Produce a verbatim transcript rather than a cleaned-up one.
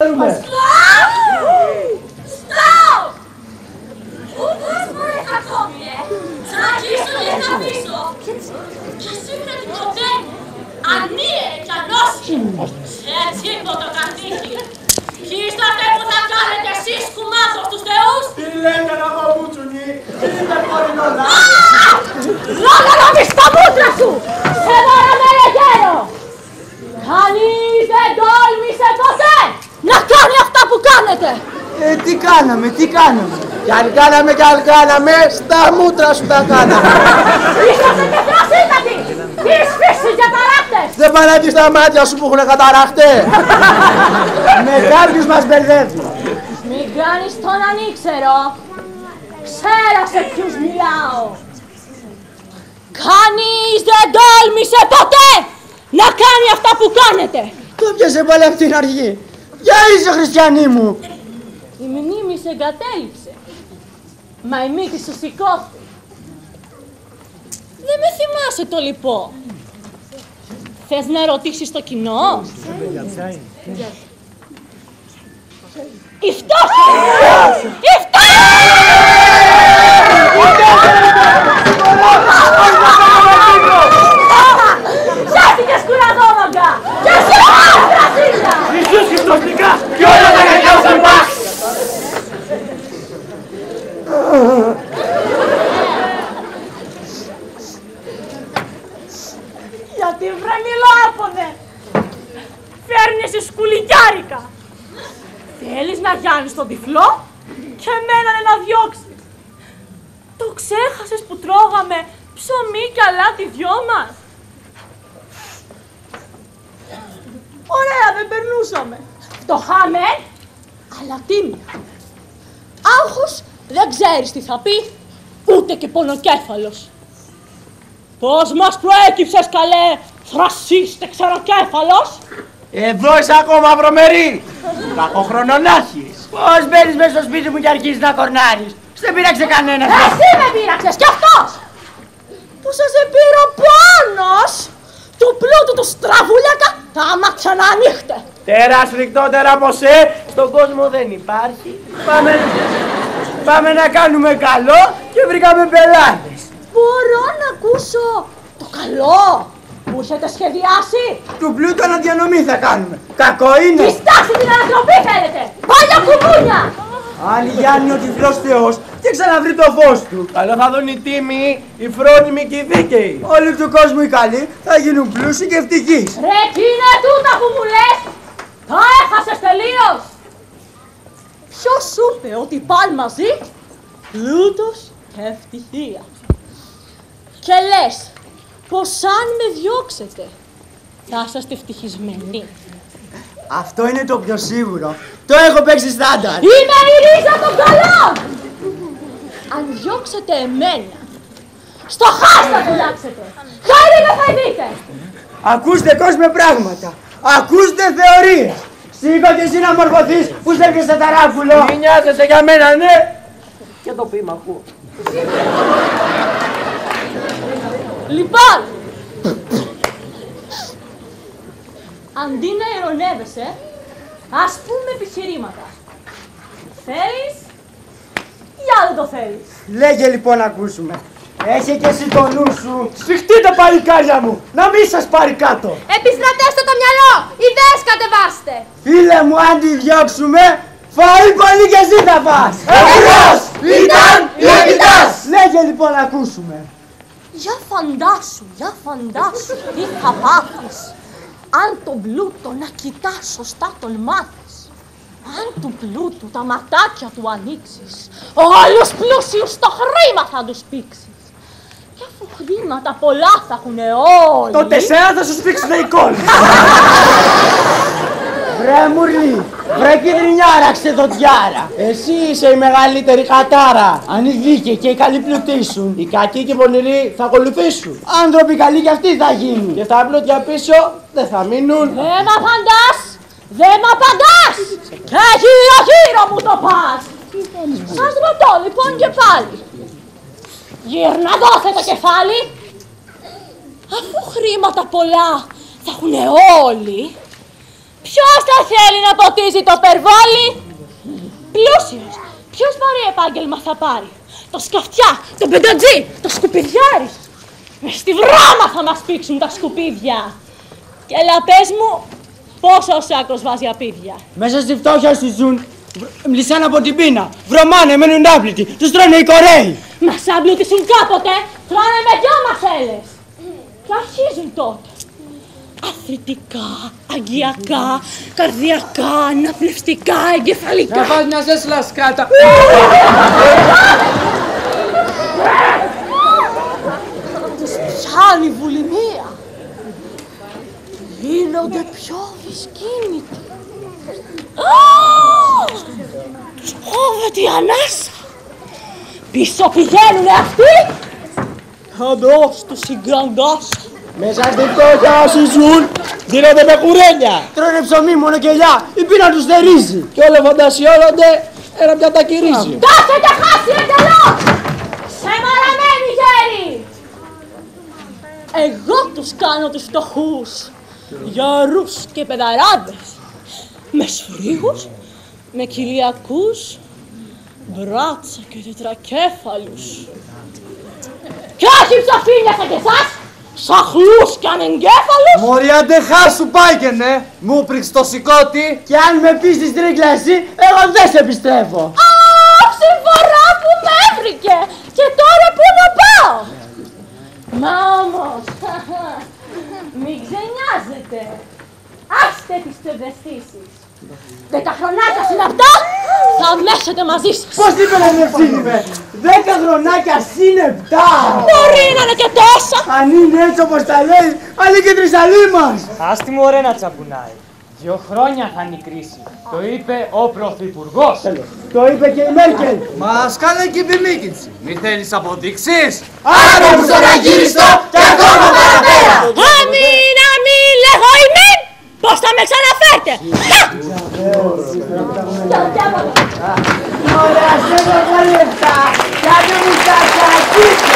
Στop! Πού πας μωρέ κακόμοιε! Θα αρχίσω και θα αφήσω! Και εσύ πρέπει ποτέ ανίε κι ανώσχη! Σε τσίμπο το καθήκη! Κι είσαστε που θα κάνετε εσείς κουμάτο τους θεούς! Τι λέτε να πω μουτσουνί! Είστε κορινόλα! Λόγα να μπεις στα μούτρα σου! Σε βάραμε ρε γέρο! Κανείς δεν τόλμησε ποτέ να κάνει αυτά που κάνετε! Ε, τι κάναμε, τι κάναμε! Κι αν κάναμε κι αν κάναμε, στα μούτρα σου τα κάναμε! Είσαστε και θεοσύντατοι! Τις φύσεις για ταράκτες! Δεν παράτης τα μάτια σου που έχουνε καταράχτες! Με κάποιους μας μπερδεύει! Μην κάνεις τον ανήξερο! Ξέρω σε ποιους μιλάω! Κανείς δεν τόλμησε ποτέ να κάνει αυτά που κάνετε! Το πιάσε πάλι αυτή την αρχή! Για είσαι χριστιανή μου! Η μνήμη σε εγκατέλειψε. Μα η μύτη σου σηκώθηκε. Δεν με θυμάσαι το λοιπόν. Θες να ρωτήσεις το κοινό? Η φτώχεια! Η φτώχεια! Σάστηκες κουραδόμαγκα! Και εσύ πας Βραζίλια! Ιησούς Χριστοστικά και όλα τα κακιά σου πας! Γιατί βρε μιλάπονε! Φέρνεσαι σκουλικιάρικα! Θέλεις να γιάνεις τον τυφλό και εμένα να διώξεις! Το ξέχασες που τρώγαμε ψωμί και αλάτι δυο μας! Ωραία, δεν περνούσαμε! Φτωχάμε, αλλά τίμια! Άγχος δεν ξέρεις τι θα πει, ούτε και πονοκέφαλος! Πώς μας προέκυψες καλέ, θρασίστε ξεροκέφαλος! Εδώ είσαι ακόμα βρωμερή! Κακόχρονο να έχεις! Πώς μπαίνεις μέσα στο σπίτι μου και αρχίζεις να κορνάρεις! Δεν πείραξε κανένας! Εσύ με πείραξες κι αυτός! Που σας επήρε ο πόνος του πλούτου του στραβούλιακα τα μάτια να ανοίχτε! Τέρας φρικτότερα από σε, στον κόσμο δεν υπάρχει. Πάμε, πάμε να κάνουμε καλό και βρήκαμε πελάτες. Μπορώ να ακούσω το καλό που έχετε σχεδιάσει? Του πλούτου αναδιανομή θα κάνουμε. Κακό είναι. Τι στάση την ανατροπή θέλετε! Πάλια κουμπούνια! Αν γιάνει ο τυφλός Θεός και ξαναβρει το φως του. Καλό θα δουν οι τίμοι, οι φρόνιμοι και οι δίκαιοι. Όλοι του κόσμου οι καλοί θα γίνουν πλούσιοι και ευτυχείς. Ρε τι είναι τούτα που μου λες! Τα έχασες τελείως! Ποιος σου είπε ότι πάλι μαζί πλούτος και ευτυχία? Και λες πως αν με διώξετε θα είσαστε ευτυχισμένοι? Αυτό είναι το πιο σίγουρο. Το έχω παίξει στάνταρ. Είμαι η ρίζα των καλών! Αν διώξετε εμένα, στο χάς θα φυλάξετε! Χάρη δεν θα δείτε! Ακούστε κόσμε πράγματα. Ακούστε θεωρίες. Σήκω και εσύ να μορφωθείς που στέλνεις σε ταράκουλο. Μην νοιάζεσαι για μένα, ναι. Και το ποίημα ακούω. Λοιπόν, αντί να ειρωνεύεσαι, ας πούμε επιχειρήματα. Θέλεις ή άλλο το θέλεις? Λέγε λοιπόν να ακούσουμε. Έχει και εσύ το νου σου. Σφιχτείτε παλικάρια μου, να μην σας πάρει κάτω. Επιστρατεύστε το μυαλό, ιδέες κατεβάστε. Φίλε μου, αν τη διώξουμε, φαΐ πολύ και εσύ θα πας. Εχθρός ήταν ή επιτάς. Λέγε λοιπόν να ακούσουμε. Για φαντάσου, για φαντάσου, τι θα πάθεις αν τον πλούτο να κοιτάς σωστά τον μάθεις. Αν του πλούτου τα ματάκια του ανοίξεις, όλους πλούσιους στο χρήμα θα τους πήξεις. Και αφού χρήματα πολλά θα έχουνε όλοι... Τότε εσένα θα σου σπίξουνε οι κόλλοι. Βρε μουρλή, βρε κυτρινιάρα ξεδοντιάρα. Εσύ είσαι η μεγαλύτερη κατάρα. Αν οι δίκαιοι και οι καλοί πλουτίσουν, οι κακοί και οι πονηροί θα ακολουθήσουν. Άνθρωποι καλοί κι αυτοί θα γίνουν. Και στα πλούτια πίσω δεν θα μείνουν. Δεν μ' απαντάς! Δεν μ' απαντάς! Και γύρω γύρω μου το πας! Σας ρωτώ λοιπόν και πάλι. Γύρνα δώσε το κεφάλι. Αφού χρήματα πολλά θα έχουνε όλοι, Ποιος θα θέλει να ποτίσει το περβόλι? Πλούσιος. Ποιος βαρύ επάγγελμα θα πάρει? Το σκαφτιά, το πεντατζή, το σκουπιδιάρι. Μες στη βράμα θα μας πήξουν τα σκουπίδια. Και έλα πες μου, πόσο ο Σάκος βάζει απίδια? Μέσα στη φτώχεια σου ζουν. Μλισάνε από την πείνα. Βρωμάνε, μένουν άπλητοι. Τους τρώνε οι κορέοι. Μας άμπλουτισουν κάποτε, τρώνε με δυο μασέλες. Και αρχίζουν τότε. Αθλητικά, αγκιακά, καρδιακά, αναπνευστικά, εγκεφαλικά. Να φας μια ζέσλα σκάτα. Τους πιάνει βουλημία. Γίνονται πιο δυσκίνητοι. Τους κόβεται η ανάσα. Πίσω πηγαίνουνε αυτοί. Αντός τους συγκραντάσα. Μέσα στη φτώχεια όσοι ζουν, δίνονται με κουρέλια. Τρώνε ψωμί, μόνο κελιά, η πείνα τους θερίζει. Κι όλα φαντασιώνονται, ένα πια τα κυρίζει. Τα έχετε χάσει εντελώς! Ξεμαραμένοι γέροι! Εγώ τους κάνω τους φτωχούς, γιαρούς και παιδαράδες, με σφρίγους, με κοιλιακούς, μπράτσα και τετρακέφαλους. Κι όχι ψοφίλια σαν και εσάς, σαχλούς και ανεγκέφαλους. Μωρή αντεχά σου πάγκαινε, μου πρίξ το σηκώτη. Και αν με πεις στη στρίκλα εσύ, εγώ δεν σε επιστρέφω. Αχ, συμφορά που με έβρικε και τώρα πού να πάω? Μα όμως, μην ξενιάζετε. Άστε τις ψευδαισθήσεις. Δέκα χρονάκια συναυτά θα μέσετε μαζί σας. Πώς είπε να με ψήνιμε, δέκα χρονάκια συν επτά. Μπορεί να είναι και τόσα. Αν είναι έτσι όπως τα λέει, άλλη και τρισαλή μας. Άστι μου ωραία να τσαμπουνάει. Δύο χρόνια θα είναι η κρίση. Το είπε ο Πρωθυπουργός. Το είπε και η Μέρκελ. Μας κάνε και επιμήκυνση. Μη θέλεις αποδείξεις? Άρα που στον αγύριστο και ακόμα παραπέρα. Αμήν, αμήν, λέγω ημίν. Πώς θα με ξαναφέρτε? Ωραία, σε έχω λεφτά. Κάντε μου τα σακίτια.